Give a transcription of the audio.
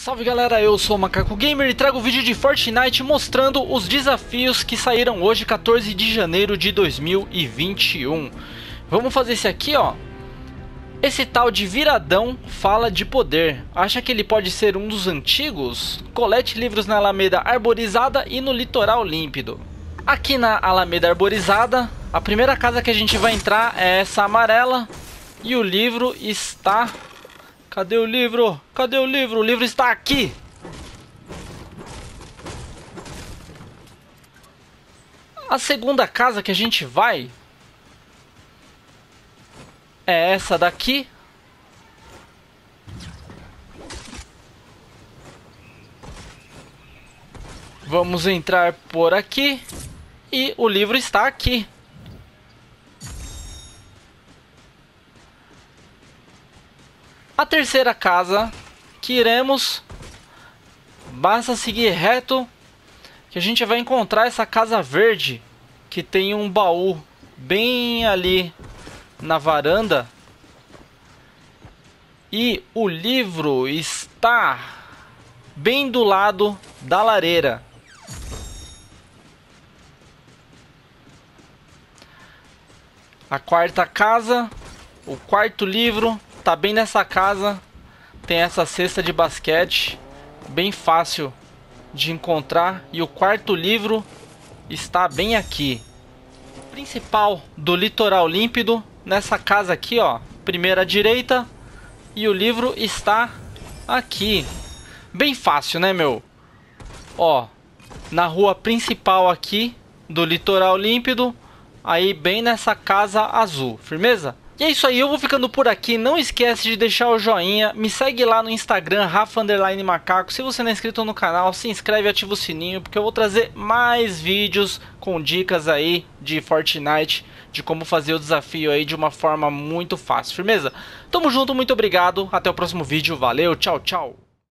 Salve galera, eu sou o Macaco Gamer e trago o vídeo de Fortnite mostrando os desafios que saíram hoje, 14 de janeiro de 2021. Vamos fazer esse aqui, ó. Esse tal de Viradão fala de poder. Acha que ele pode ser um dos antigos? Colete livros na Alameda Arborizada e no Litoral Límpido. Aqui na Alameda Arborizada, a primeira casa que a gente vai entrar é essa amarela. E o livro está... Cadê o livro? Cadê o livro? O livro está aqui! A segunda casa que a gente vai é essa daqui. Vamos entrar por aqui. E o livro está aqui. A terceira casa que iremos, basta seguir reto que a gente vai encontrar essa casa verde que tem um baú bem ali na varanda. E o livro está bem do lado da lareira. A quarta casa, o quarto livro, tá bem nessa casa. Tem essa cesta de basquete, bem fácil de encontrar. E o quarto livro está bem aqui. O principal do Litoral Límpido, nessa casa aqui, ó, primeira à direita. E o livro está aqui. Bem fácil, né, meu? Ó, na rua principal aqui do Litoral Límpido. Aí bem nessa casa azul, firmeza? E é isso aí, eu vou ficando por aqui. Não esquece de deixar o joinha. Me segue lá no Instagram, Rafa_Macaco. Se você não é inscrito no canal, se inscreve e ativa o sininho, porque eu vou trazer mais vídeos com dicas aí de Fortnite, de como fazer o desafio aí de uma forma muito fácil, firmeza? Tamo junto, muito obrigado. Até o próximo vídeo, valeu, tchau, tchau.